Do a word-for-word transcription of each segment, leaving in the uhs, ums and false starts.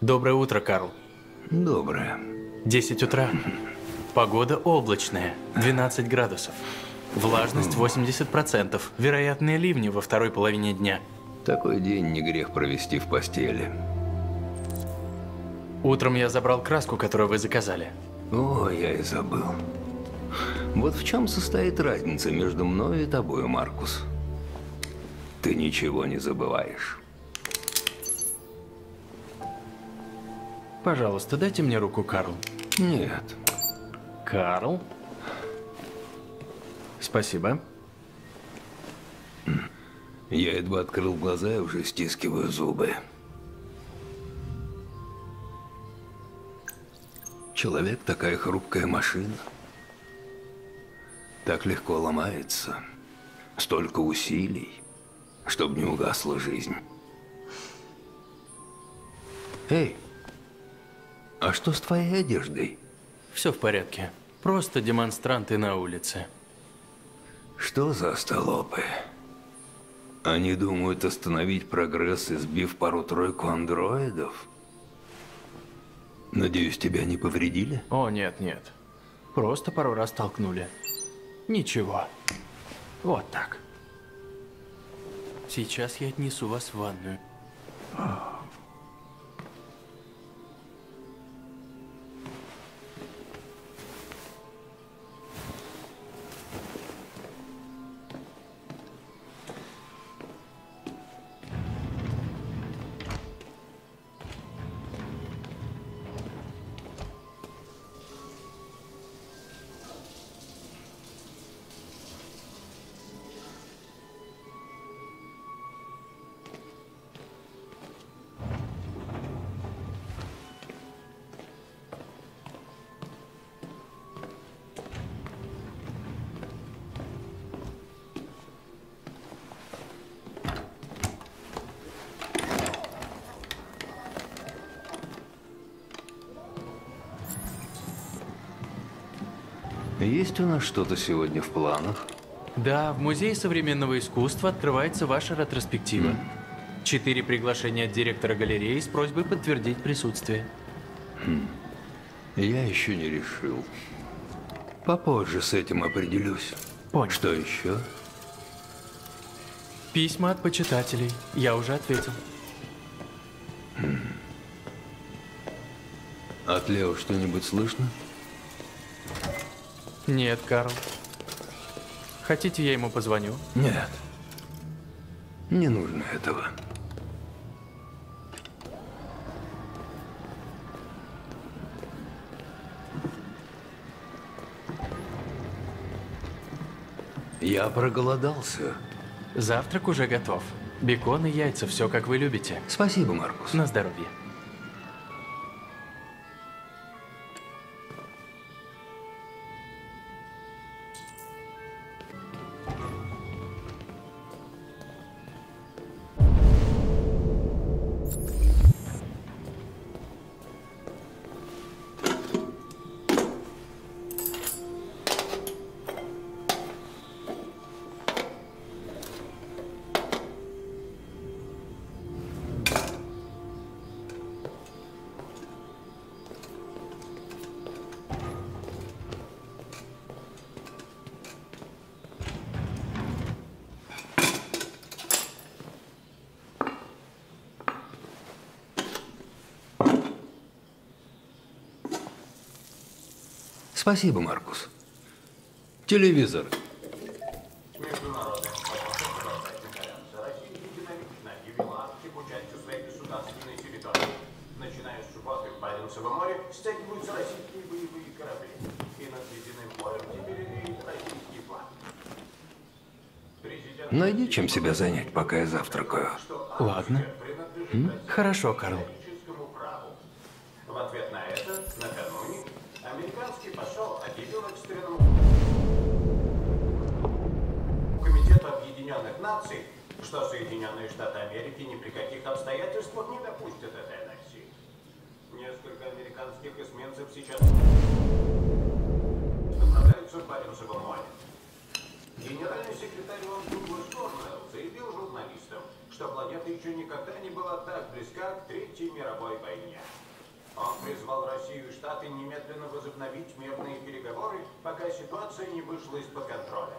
Доброе утро, Карл. Доброе. десять утра. Погода облачная, двенадцать градусов. Влажность восемьдесят процентов. Вероятные ливни во второй половине дня. Такой день не грех провести в постели. Утром я забрал краску, которую вы заказали. О, я и забыл. Вот в чем состоит разница между мной и тобой, Маркус? Ты ничего не забываешь. Пожалуйста, дайте мне руку, Карл. Нет. Карл? Спасибо. Я едва открыл глаза и уже стискиваю зубы. Человек такая хрупкая машина. Так легко ломается. Столько усилий, чтобы не угасла жизнь. Эй, а что с твоей одеждой? Все в порядке. Просто демонстранты на улице. Что за остолопы? Они думают остановить прогресс, избив пару-тройку андроидов? Надеюсь, тебя не повредили? О, нет, нет. Просто пару раз толкнули. Ничего. Вот так. Сейчас я отнесу вас в ванную. Есть у нас что-то сегодня в планах? Да, в Музее современного искусства открывается ваша ретроспектива. Четыре приглашения от директора галереи с просьбой подтвердить присутствие. Хм. Я еще не решил. Попозже с этим определюсь. Понял. Что еще? Письма от почитателей. Я уже ответил. Хм. От Лео что-нибудь слышно? Нет, Карл. Хотите, я ему позвоню? Нет. Не нужно этого. Я проголодался. Завтрак уже готов. Бекон и яйца, все как вы любите. Спасибо, Маркус. На здоровье. Спасибо, Маркус. Телевизор. Международная конференция России единолично объявила Арктику частью своей государственной территории. Начиная с субботы в Баренцевом море стягиваются российские боевые корабли. И над ледяным морем теперь имеет российский флаг. Президент... Найди чем себя занять, пока я завтракаю. Ладно. М? Хорошо, Карл. В ответ на это, накануне, американский посол объявил экстренному комитету Объединенных Наций, что Соединенные Штаты Америки ни при каких обстоятельствах не допустят этой аннексии. Несколько американских эсминцев сейчас направляются в Баренцево море. Генеральный секретарь ООН Дуглас Корнуэлл заявил журналистам, что планета еще никогда не была так близка к Третьей мировой войне. Он призвал Россию и Штаты немедленно возобновить мирные переговоры, пока ситуация не вышла из-под контроля.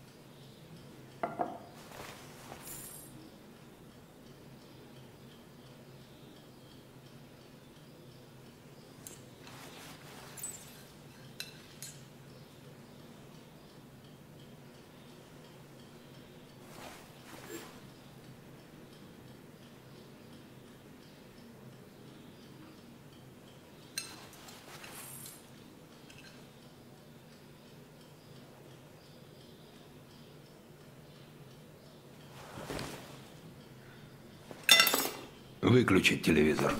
Выключить телевизор.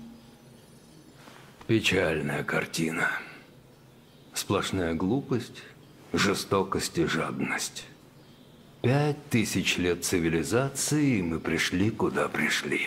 Печальная картина. Сплошная глупость, жестокость и жадность. Пять тысяч лет цивилизации, и мы пришли, куда пришли.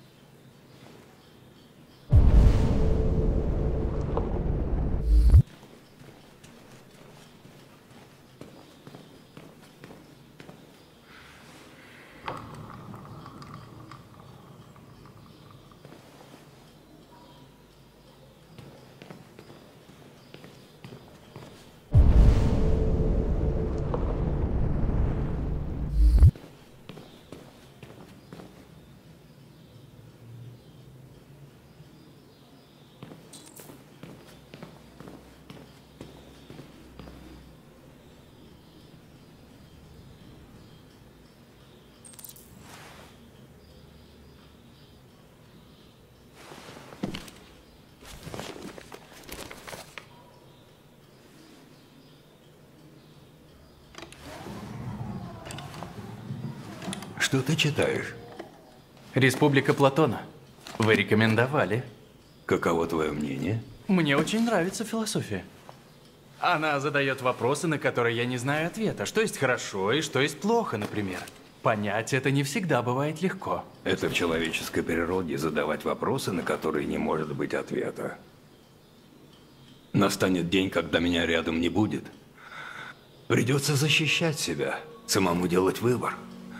Что ты читаешь? Республика Платона. Вы рекомендовали. Каково твое мнение? Мне очень нравится философия. Она задает вопросы, на которые я не знаю ответа. Что есть хорошо и что есть плохо, например. Понять это не всегда бывает легко. Это в человеческой природе задавать вопросы, на которые не может быть ответа. Настанет день, когда меня рядом не будет. Придется защищать себя, самому делать выбор.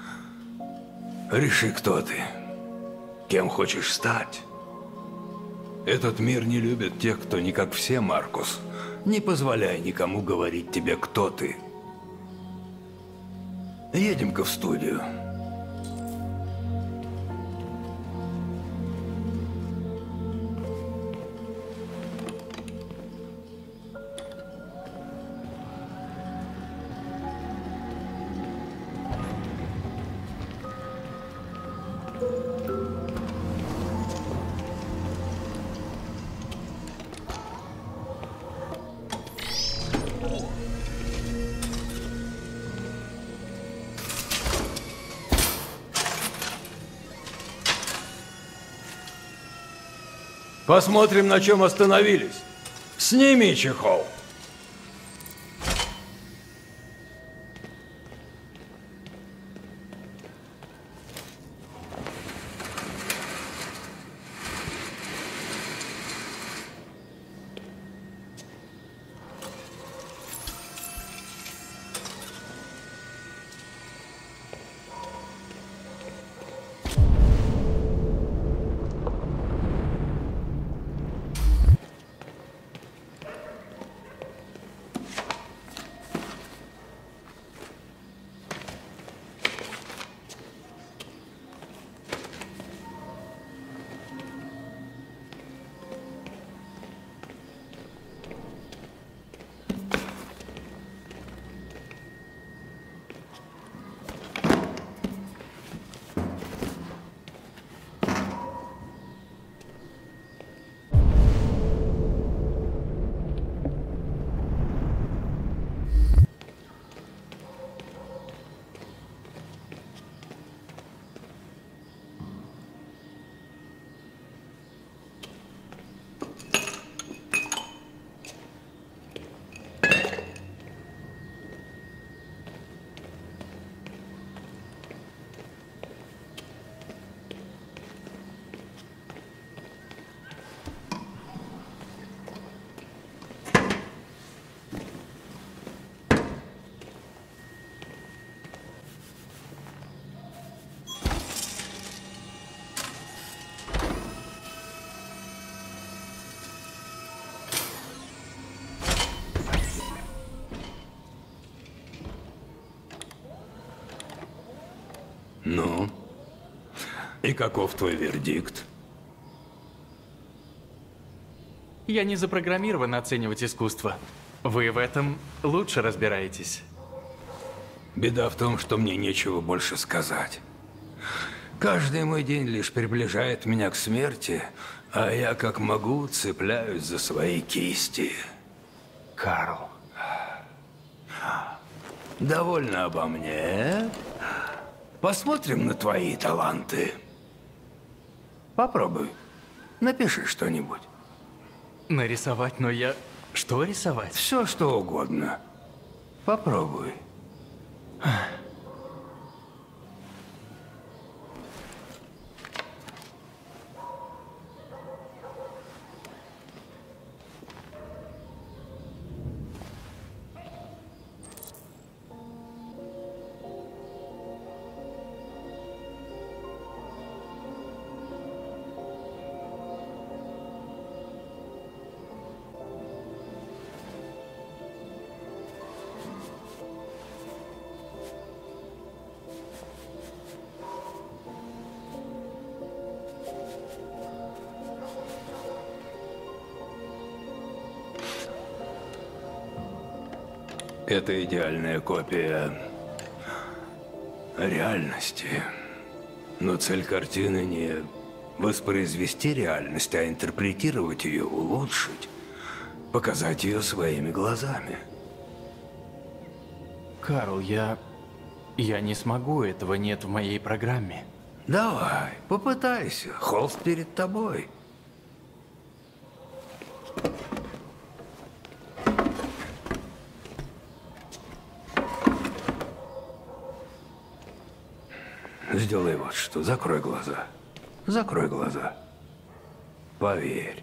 Реши, кто ты, кем хочешь стать. Этот мир не любит тех, кто не как все, Маркус. Не позволяй никому говорить тебе, кто ты. Едем-ка в студию. Посмотрим, на чем остановились. Сними чехол. Ну? И каков твой вердикт? Я не запрограммирован оценивать искусство. Вы в этом лучше разбираетесь. Беда в том, что мне нечего больше сказать. Каждый мой день лишь приближает меня к смерти, а я как могу цепляюсь за свои кисти. Карл. Довольно обо мне. Посмотрим на твои таланты. Попробуй. Напиши что-нибудь. Нарисовать, но я... Что рисовать? Все, что угодно. Попробуй. Это идеальная копия реальности. Но цель картины не воспроизвести реальность, а интерпретировать ее, улучшить, показать ее своими глазами. Карл, я... Я не смогу, этого нет в моей программе. Давай, попытайся. Холст перед тобой. Сделай вот что. Закрой глаза. Закрой глаза. Поверь.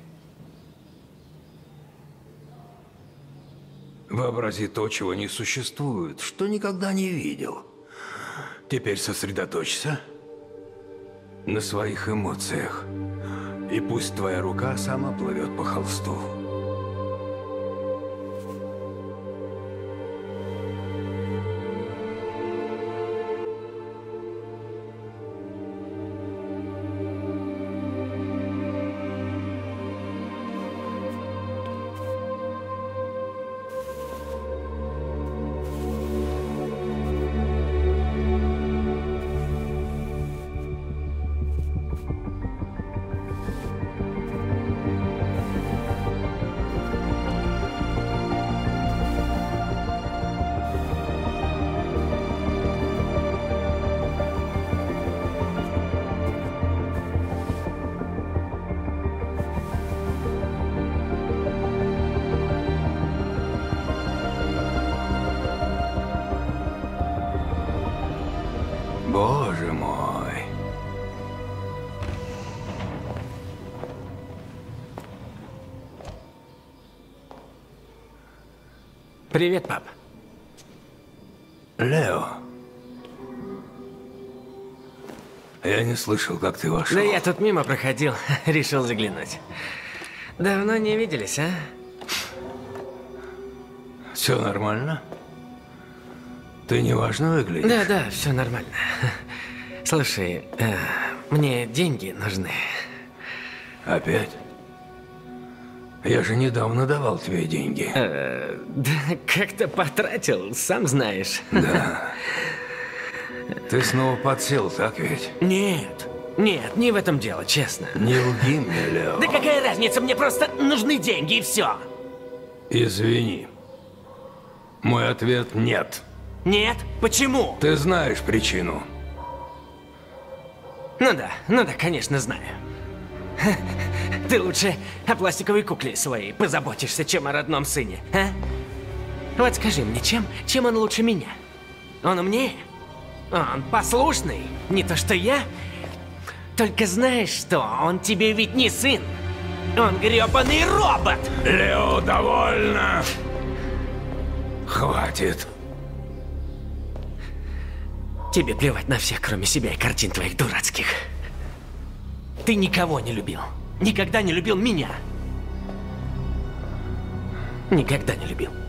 Вообрази то, чего не существует, что никогда не видел. Теперь сосредоточься на своих эмоциях. И пусть твоя рука сама плывет по холсту. Боже мой. Привет, пап. Лео. Я не слышал, как ты вошел. Да я тут мимо проходил, решил заглянуть. Давно не виделись, а? Все нормально? Ты неважно выглядишь. Да, да, все нормально. Слушай, э, мне деньги нужны. Опять? Я же недавно давал тебе деньги. Э, да, как-то потратил, сам знаешь. Да. Ты снова подсел, так ведь? Нет, нет, не в этом дело, честно. Не лги мне, Лео. Да какая разница, мне просто нужны деньги и все. Извини. Мой ответ нет. Нет? Почему? Ты знаешь причину. Ну да, ну да, конечно, знаю. Ты лучше о пластиковой кукле своей позаботишься, чем о родном сыне, а? Вот скажи мне, чем, чем он лучше меня? Он умнее? Он послушный? Не то что я? Только знаешь что, он тебе ведь не сын. Он грёбаный робот! Лео, довольно! Хватит. Тебе плевать на всех, кроме себя и картин твоих дурацких. Ты никого не любил. Никогда не любил меня. Никогда не любил.